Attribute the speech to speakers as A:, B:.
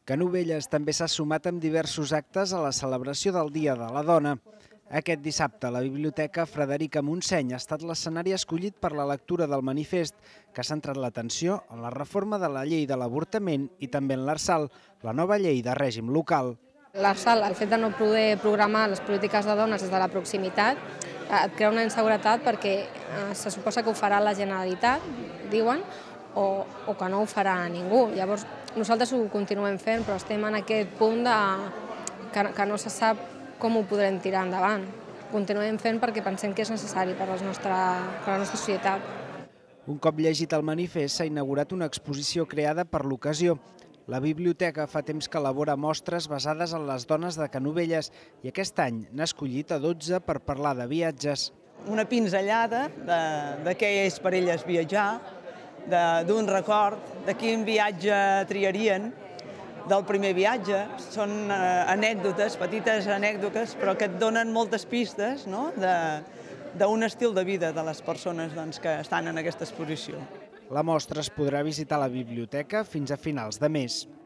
A: Canovelles també s'ha sumat amb diversos actes a la celebració del Dia de la Dona. Aquest dissabte, la Biblioteca Frederica Montseny ha estat l'escenari escollit per la lectura del manifest, que ha centrat l'atenció en la reforma de la llei de l'avortament i també en l'Arsal, la nova llei de règim local.
B: L'Arsal, el fet de no poder programar les polítiques de dones des de la proximitat, et crea una inseguretat perquè se suposa que ho farà la Generalitat, diuen, o que no ho farà ningú. Llavors, nosaltres ho continuem fent, però estem en aquest punt que no se sap com ho podrem tirar endavant. Continuem fent perquè pensem que és necessari per a la nostra societat.
A: Un cop llegit el manifest, s'ha inaugurat una exposició creada per l'ocasió. La biblioteca fa temps que elabora mostres basades en les dones de Canovelles i aquest any n'ha escollit a 12 per parlar de viatges.
C: Una pinzellada de què és per elles viatjar, d'un record, de quin viatge triarien, del primer viatge. Són anècdotes, petites anècdotes, però que et donen moltes pistes d'un estil de vida de les persones que estan en aquesta exposició.
A: La mostra es podrà visitar a la biblioteca fins a finals de mes.